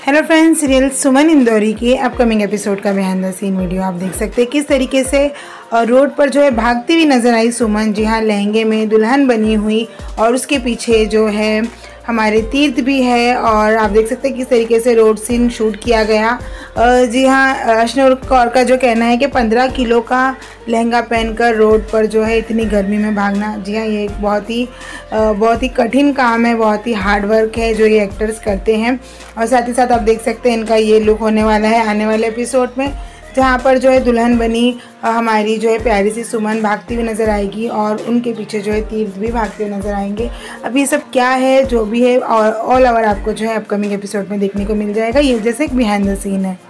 Hello friends, serial Suman Indori के upcoming episode का behind the scene video आप देख सकते हैं। किस तरीके से रोड पर जो है भागती हुई नजर आई सुमन। जी हाँ, लहंगे में दुल्हन बनी हुई और उसके पीछे जो है हमारे तीर्थ भी है। और आप देख सकते हैं किस तरीके से रोड सीन शूट किया गया। जी हाँ, अश्नूर कौर का जो कहना है कि 15 किलो का लहंगा पहनकर रोड पर जो है इतनी गर्मी में भागना, जी हाँ, ये एक बहुत ही कठिन काम है, बहुत ही हार्ड वर्क है जो ये एक्टर्स करते हैं। और साथ ही साथ आप देख सकते हैं इनका ये लुक होने वाला है आने वाले एपिसोड में, जहाँ पर जो है दुल्हन बनी हमारी जो है प्यारी सी सुमन भागती हुई नज़र आएगी और उनके पीछे जो है तीर्थ भी भागते हुए नज़र आएंगे। अब ये सब क्या है जो भी है और ऑल ओवर आपको जो है अपकमिंग एपिसोड में देखने को मिल जाएगा। ये जैसे एक बिहाइंड द सीन है।